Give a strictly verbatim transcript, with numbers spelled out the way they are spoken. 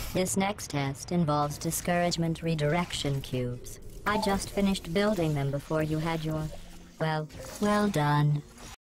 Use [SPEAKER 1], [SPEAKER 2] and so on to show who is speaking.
[SPEAKER 1] This next test involves discouragement redirection cubes. I just finished building them before you had your... well, well done.